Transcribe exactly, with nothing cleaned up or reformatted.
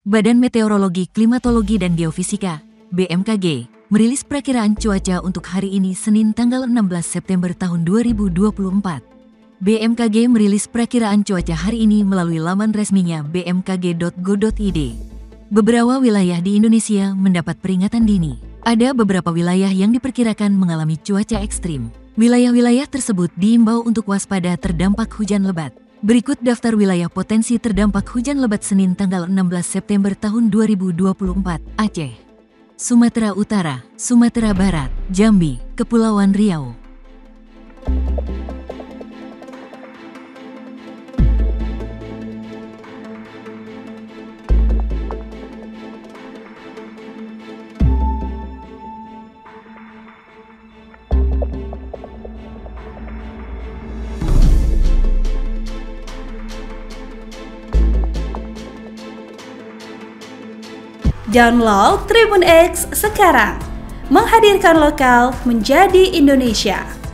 Badan Meteorologi, Klimatologi dan Geofisika (B M K G) merilis perakiraan cuaca untuk hari ini Senin tanggal enam belas September tahun dua ribu dua puluh empat. B M K G merilis perakiraan cuaca hari ini melalui laman resminya b m k g dot go dot i d. Beberapa wilayah di Indonesia mendapat peringatan dini. Ada beberapa wilayah yang diperkirakan mengalami cuaca ekstrim. Wilayah-wilayah tersebut diimbau untuk waspada terdampak hujan lebat. Berikut daftar wilayah potensi terdampak hujan lebat Senin tanggal enam belas September tahun dua ribu dua puluh empat. Aceh, Sumatera Utara, Sumatera Barat, Jambi, Kepulauan Riau. Download Tribun X sekarang, menghadirkan lokal menjadi Indonesia.